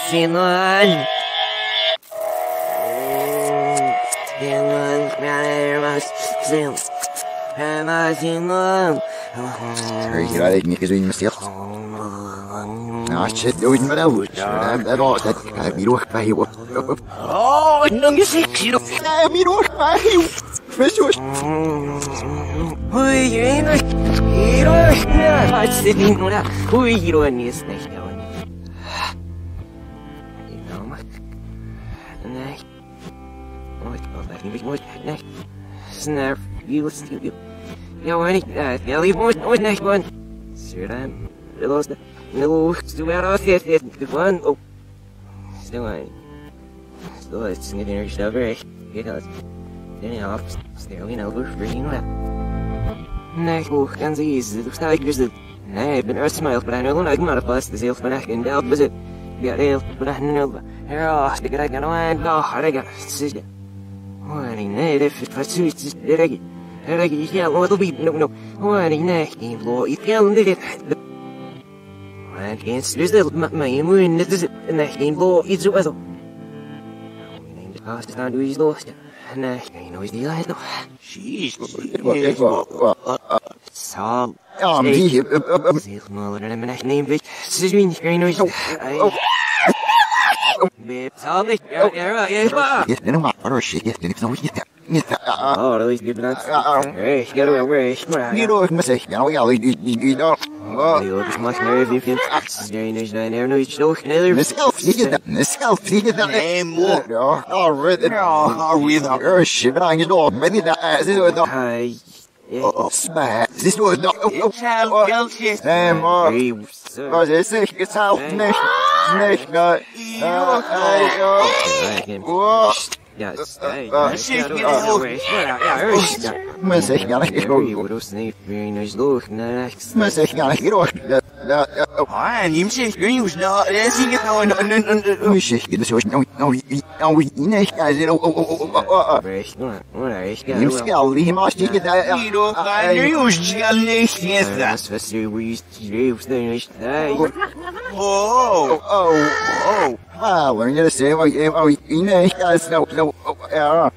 Sinan. Hör ik niet gezien met zich. Nou, shit, doe het maar uit. Dat was dat. Wie ook bij je. Oh, nog eens ik zie nog. Wie ook bij je. Versus. Oei, hier. Ja, het zit niet meer. Oei, hier niet is niet. Nee. Ooit, nee. Snap, you stupid. Ja, wanneer ik je moet niet gewoon. Stuur hem. Los de. No, stuur uit het gewoon. Oh. Stil aan. Stil, het is niet in je stap weg. Get dat. Dan je af. Stil in elke vriendin. Nee, hoe kan ze is? Du sta ik dus. Nee, ik ben eerst smile, maar ik wil maar pas de zelf vandaag in de bezit. Ja, heel, maar nu. Ja, ik krijg een aan. Nou, rega. Zie. Nee, dit is wat zoiets. Regi, ja, wat wil je nog? Nee, geen vloer, ik kan dit. Ik eens dus maar je moet net is nee, geen vloer, iets zo zo. Neem de kast aan, doe je los. Nee, geen nooit die uit nog. Jeez. Zo. Ja, zie je. Zeg maar, dan ben ik neem weet. Ze zien geen nooit. Zal niet. Ja. Je bent nog maar shit, je bent nog niet. Oh, dat is goed bedankt. Hey, get away. Niet door me zeg. Ja, ja, die dan. Ik mag maar even zien. Is daar nou nooit zo sneller? Mezelf zie je dat. Nee, moe. Ja, alweer. Ja, shit, aan je door. Ben je daar? Is het nog? Hey. Smaak. Is het nog? Nee, maar. Was is het? Het zelf niet. Nee, Ja, maar zeg ja, ik hoor. Maar zeg ja, ik hoor. Neem zich, kun je eens nou, zie je nou een zeg je dus nou nee, ga je neem skel, wie mag je daar? hier ook aan nu zal niet eens. Dat was zo wie is Ah, wanneer je zegt wat nee, ga je nou ja.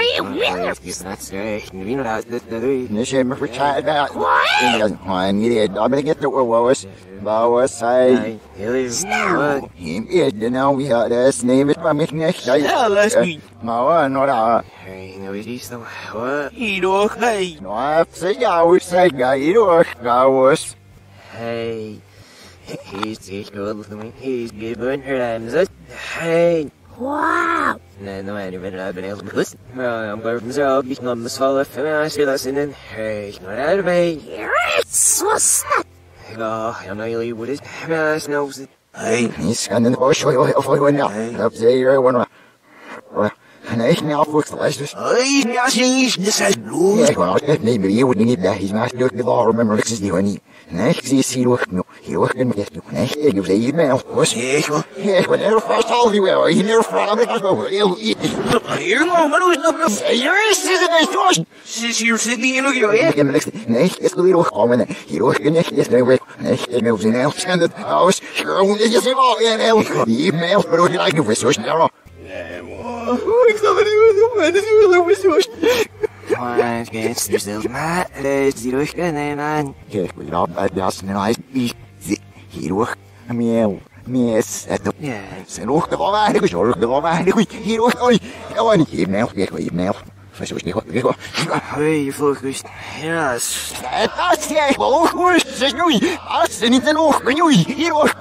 Nee, ze me vertellen dat. Ja, niet dat ben ik het was. Was hij? Hem is de nou ja, dat neem het maar met niet. Ja, laat niet. Maar nou daar. Hey, nou is iets nog. Wat? Hier ook, hey. Nou, zeg jou, zeg jij hier ook, trouwens. Hey. He's good to me. He's given her hands. Hey. Wow! Nee, nou, ik ben er ben heel bewust. Maar I'm going to be on the fall of my skills in. Hey, ik ben erbij. Yes! What's that? Ja, I know you would it. Maar snows it. Hey, is gaan in de bos voor nou. Dat zie je gewoon. Nee, niet afvoerst, dus. Hey, ja, zie je, dit is bloed. Ja, gewoon altijd nee, maar je wordt niet bij. Hij is maar door de waar, maar ik zie die niet. Nee, ik zie het hier ook nog. Hier ook een beetje. Nee, ik doe ze mij af, was. Ik ben er vast al die wel. Hier vraag ik wel. Hier, maar hoe is dat? Hier is het niet vast. Zie hier zit die in je. Nee, ik wil hier ook komen. Hier ook een echt is weg. Nee, ik wil zijn elf zijn het huis. Gewoon is het wel in elf. Die mail brood lijkt nog zo snel. Ik snap het niet meer. Het is wel zo. Maar geht's dir still mal, die durchgehen, man. Kijk, we gaan bij dat snelheid. Hier ook. Mes, het Ja. zijn ook de waarheid, zorg de waarheid. Hier ook. Ja, niet hier nou, hier nou. Versuch niet wat. Hey, focus. Ja. Dat is echt wel goed. Zeg nu. Als ze niet in oog, ben je hier ook.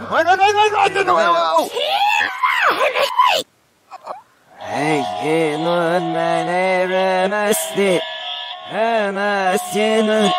Hey, no, man, namaste. Namaste.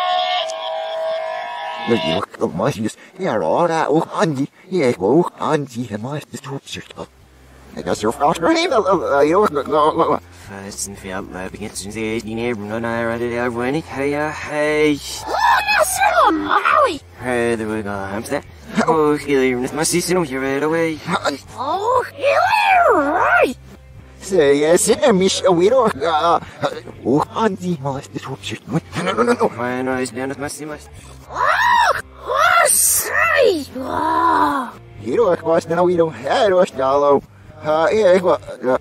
Je ook maar eens. Ja, ora ook aan die. Je ook aan die maar de toepzicht. Ik was zo vast nog niet wel. Je ook. First and field, I begin to say, you never know, I read it out when it. Hey. Oh, that's so Maui! Hey, there we go. I'm that. Oh, Hilary, my sister, you're right away. Oh, you're right! Say yes, Miss Widow. Oh, aan die maar de toepzicht. No. My nose down with my stomach. Oh, sorry! Oh. Hier ook was nou hier. Ja, dat was al. Ik was.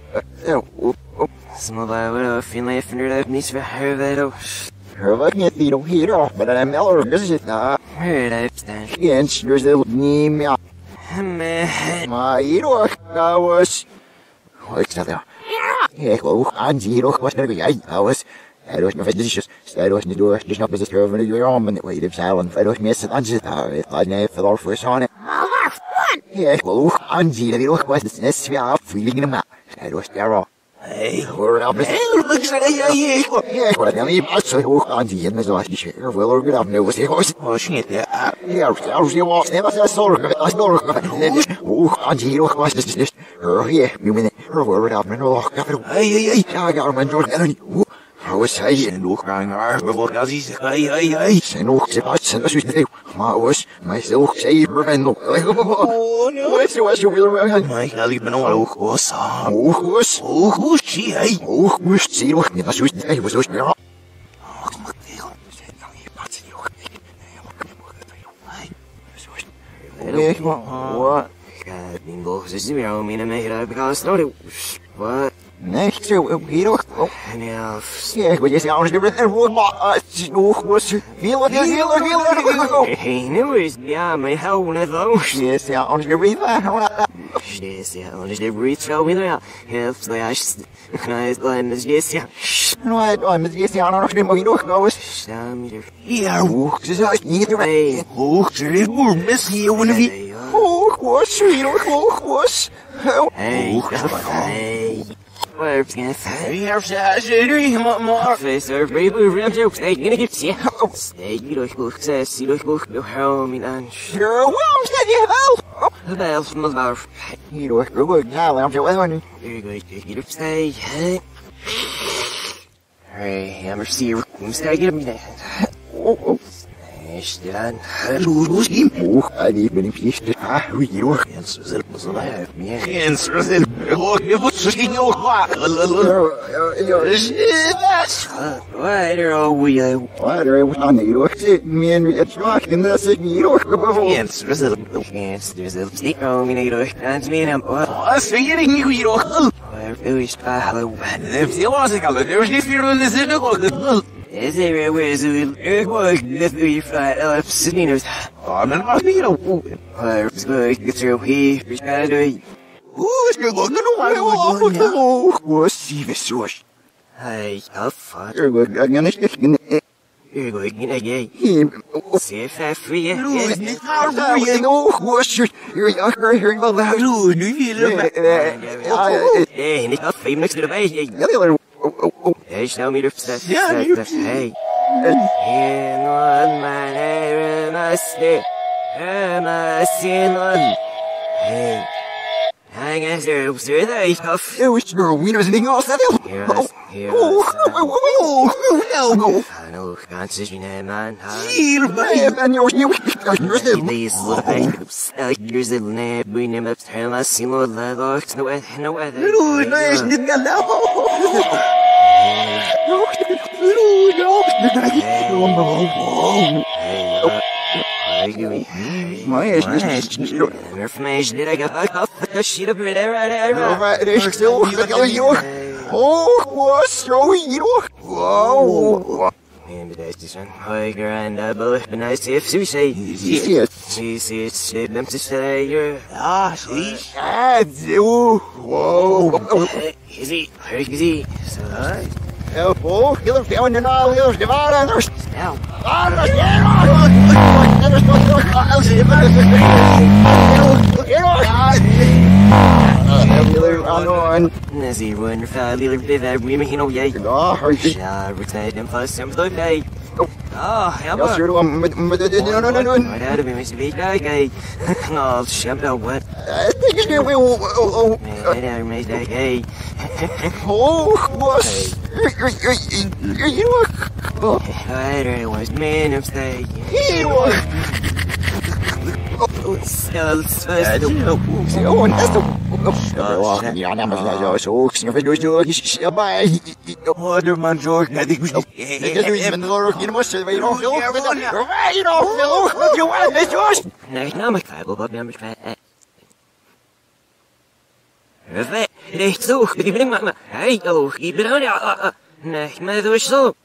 Small widow, Finlay, Fender, niets voor her, widow. Wat niet hier, maar dan Miller, dus het nou. Heard I stand. Eens, dus de niet meer. Maar hier ook, dat was. Ik sta daar. Ik wou aan hier ook was er jij, dat was. Hij was nog dus hij was niet door, dus nog best wel van de jaren, maar weet ik zelf, hij was meer aan zit daar, het had niet veel voor zo'n. Ja, ik wou aan hier ook was het net weer afvliegen maar. Hij was daar. Hey, hoor op. Ik zei ja, ik wou dan niet pas zo hoog aan die en zo als die scheur wil er gedaan, nou was hij was. Oh shit, ja. Ja, je was net was zorgen, als zorgen. Hoog aan die ook was dus. Ja, nu ben ik er dat met nog. Hey, ja, maar door en hoe was hij En nog gaan naar bijvoorbeeld als hij hey. zijn nog ze pas en zo is maar was mijzelf zeker en nog. Oh no. Was je wil wel. Maar ik ben al hoog was. Hoog was. Hoog, zie hij. Hoog moest zie nog niet zo hij was zo ja. What? God, nimble, this is me, I mean, I make it up because I what? Nee, zo hier ook. Now, Ja, wat is nou eens er wordt maar nog was heel. hey, no, is yeah, my hell, one of those. Yes, ja, ons weer Yes, yeah, on the reach out with her. Helps the ash. Nice line is yes, yeah. Nou, met die ja nog niet meer nog nou is. Stammer. Ja, Hoog, ze zei niet erbij. Hey, hoog, er is moer mis hier wanneer wie. Hoog was, hoog was. hey, hey. Where's gonna say? Hier zijn er maar. Face over brave rams out. Stay gonna get you. Stay, you don't go success. You don't go home in an. Sure, waarom staat je wel? The bells from the bar. Hier hoor, goed, ja, laat je wel nu. You're going to get up, stay. Hey, I'm a seer. I'm stay get me that. Oh. Is done. Loes hem. Hoog, die ben ik niet. Hoe hier hoor. En zo zelf was al hij. En zo zelf. Je moet misschien ook wachten. What are we? Waar er was aan hier hoor. Mijn het zwaar in dat ik hier hoor. En zo zelf. Yes, there's a stick home in a can't mean I'm Als we hier niet hier ook. who is Pahlo? Je was ik al. Er is niet meer in de zin ook. Is there a way to work that we fly up Sininos? Ah, men was niet op. Where's going to through here? We're trying to do. Hoe is het nog? Hoog was, zie we zo. Hey, how far? Er wordt gaan is You're going in again. See if I free you. Loes niet haar voor je. Hoog was, hier achter hier wel daar. Loes, nu willen we. Hey, and it's famous to the bay. Hey, show me the stuff. Yeah, you- Hey. In on my name, I stay. I see on. Hey. Hang as there, sir, they tough. Er was er weer eens ding als dat. Here, I know, can't see you, man. Hier bij. En jou nieuw. These little babes, yours little nab, we name up, turn us, see no leather, no other. Loes, nu is niet gedaan. Maar is niet. Information did I got off the sheet of it right Maar er is stil. Joh. Hoog was zo hier hoor. Wow. And the dice son, hi grand both be nice if you say Shit. see it's them to say you're Ja, zie. Zo. Wow. easy, very easy. So Oh, heel veel in de naal, heel de waren. now Nazi one little bit of women, you know, yay. Shall retire them for some day. Oh, yeah, but No. right out of him is big guy. Oh, shut up, what? Man, I made that gay. I don't know what's man of stay. Orderman George, net ik moest Nee, nou, maar ik ga wel wat meer met mij. Vet, recht zo, die brengt me. Hey, hallo, die brengt me. Nee, maar dat is zo.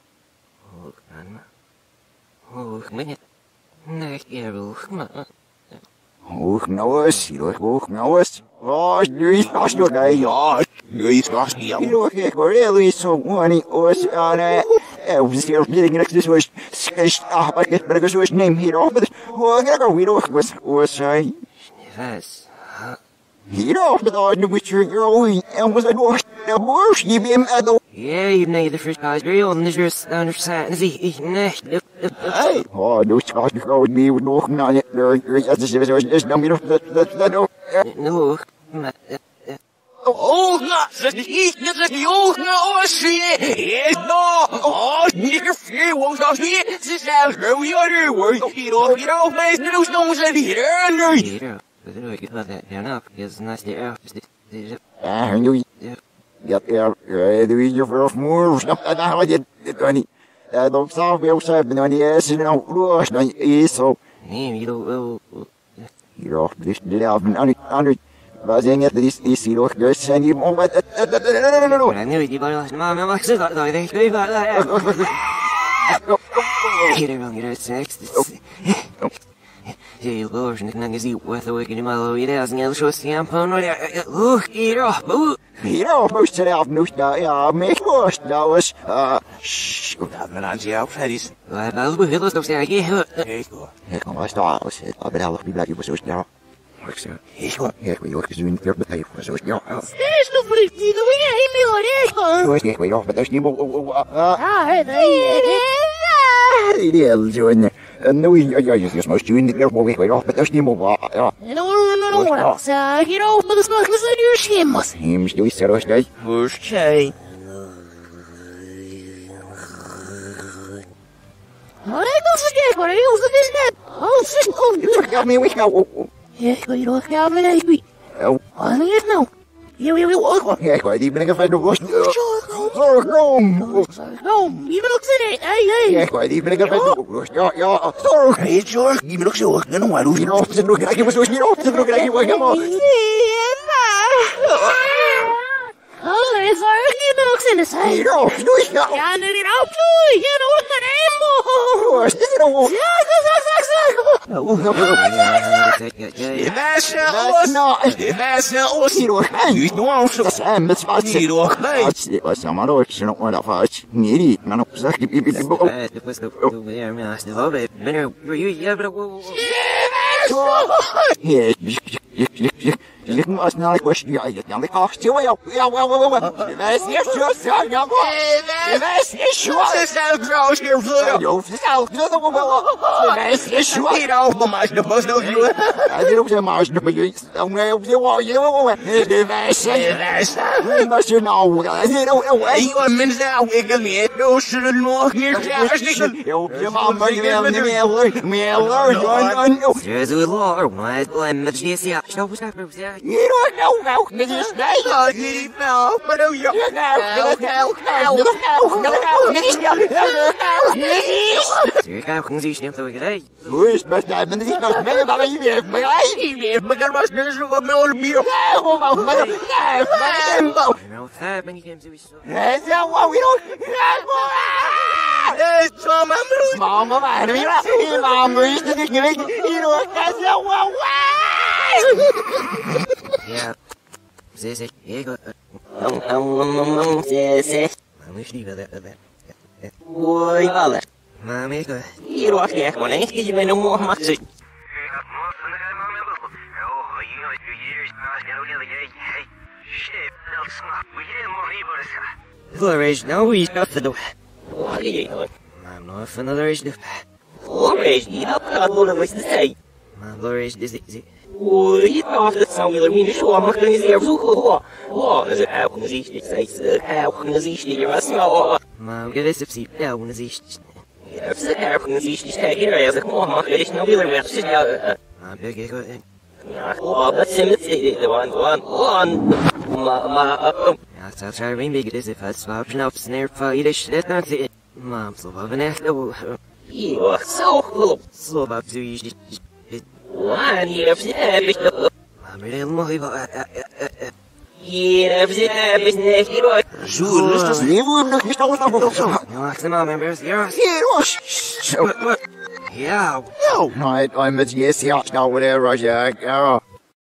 Hoog, meneer. Nee, ik wil, maar. Hoog nou eens, hoog nou eens. Oh, nu is het nog niet. Ja, nu is het niet. Hier ik hoor heel iets zo mooi als aan we zien op de next dus was schist maar ik ben zo neem hier op. Hoe ga ik weer op was hij. Vas. Hier op de nu moet je growing en was het was de worst je bent at. Ja, je bent de first guys real en dus is understand zie nee. Oh, nu is het gewoon niet nog maar het is dan weer dat No, maar Oh, nou, dat is niet oog, nou, als je no, oh, niet veel, want als je ze zijn weer hoor, hier meest nu nog eens hier nu. hier. Bedoel ik dat ja, is nice there. Ah, nu ja, doe je voor moer, snap dat nou je dit niet. Dat zou wel zijn, maar niet eens nou los, dan is zo. Nee, je wil Hier, dus de andere was het is hier ook dus zijn die om wat maar nu die bal maar mag ze dat ik weet wat hier wil je seks je goes en dan zie wat we kunnen maar hoe je dat niet zo staan van hier op hier moest er af nog ja mij was dat was Dat men aan jou Freddy's. wat wel heel toch zeggen ik kan was daar was het maar wel die blijf zo snel Ik hoor. ik wil ook zien weer bij zo snel Is nog niet die zo is ik wil ook dat is niet Ah, ideaal zo en nu je moest doen dit weer ik wil ook dat is niet ja no. Sa, hier op de smak met zijn schimmas. hem doe je zo snel First say. Maar ik wil ze kijken, maar heel ze dit net. Oh, zus, ik ga me weg nou ik wil je nog gaan met een oh Wat is het nou? ik weet die ben ik even nog Zorg nou, je bent ook zin hey. ik weet die ben ik even nog ja zorg Hey, George, give me nog zo. Ik ben nog maar hoe. je nog te nog krijg je was zo niet nog krijg je wat je maar Oh, er is waar ik niet nog zin in zijn. hier doe je nou Ja, nu die op toe. Je doet het helemaal. was dit nou Ja, Je meisje alles. Je meisje alles. hier hoor Niet nog zo. dat zijn met zwart Hier hoor. Hey. het was maar door ze nog maar dat was niet maar nog zeg je het was de weer maar de hobe ben je ja bro je moet snel ik was ja je dan ik ga stil ja wees eerst zo ja wees is zo Ze zijn trouwens hier vlug. je hoeft zelf wees is zo Hier ook, maar de bus nog doen. hij doet ze maar nog je dan nee op je wees was je nou Hey, mensen, nou, ik heb niet. Nou, ze er nog hier. je mama je wil niet meer je zo laar maar met die ja zo was dat hier nou dit is Ja, niet nou, maar nou, ja. je kan gewoon zien snel toch gerei hoe is best dat men niet nog meer dan je weer Maar er was dus nog een miljoen bier. nou fijn ben ik hem sowieso Hey, zo, mijn broer. Mama, waar ben je? Mama, is dit niet geweest? Hier hoor, dat is wel ja zeg ik maar is niet wel Oei, alles. maar ik Hier was je echt maar eens. Je bent een mooi mag zitten. Flourish, now he's got the door. Wat is je hoor? I'm not for another is the Flourish, je hebt dat willen wat ze zei. my flourish is it. Oei, je dacht dat zou willen winnen. Zo, maar dan is er zoeken. Wow, is het ook een zicht. Ik zei ze, ook een zicht. Je was nou. Maar gewiss op sie down is ich. Je hebt ze ook een zicht. Ik zei hier, je zegt, maar mag je nou willen weg. Ja, Maar big ik ja, dat is het. De one. Maar, ja, het zou zijn een big is if I swap snap snare fight is shit not it. Mam so van echt je was zo goed. so up to you. Wanneer heb je Maar helemaal Hier hebben ze net hier. Zo, dus dat is niet hoe nog niet alles allemaal zo. Wacht een moment, members. Ja. Hier was. Ja. No, I'm met yes, ja, nou, whatever, ja.